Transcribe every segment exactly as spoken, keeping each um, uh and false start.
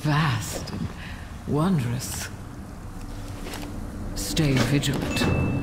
vast and wondrous. Stay vigilant.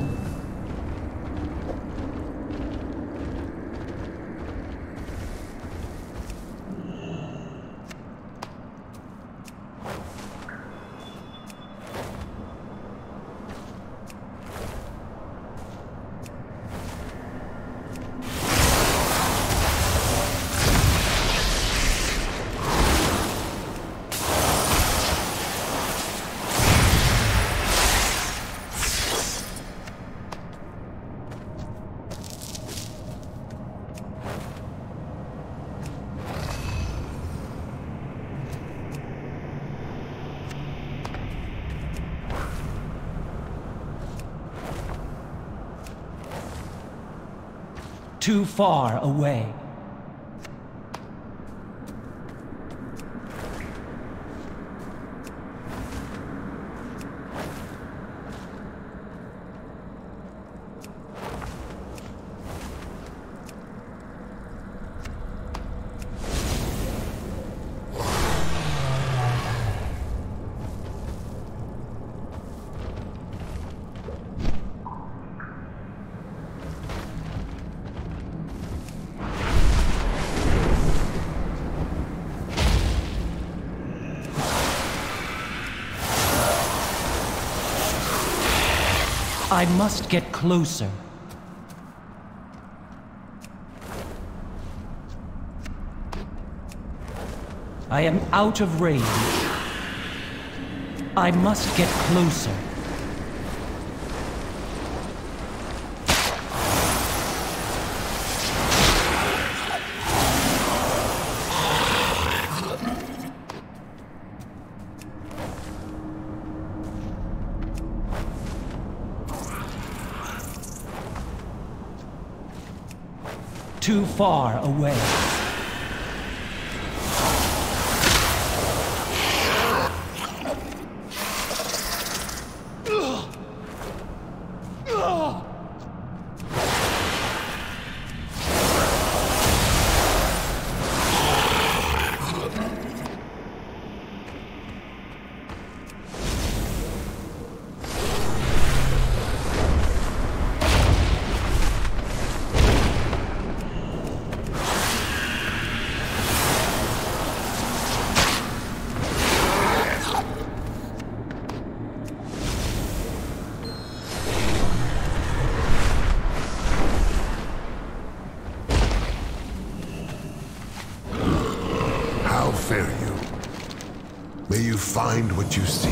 Too far away. I must get closer. I am out of range. I must get closer. Too far away. Fare you. May you find what you seek.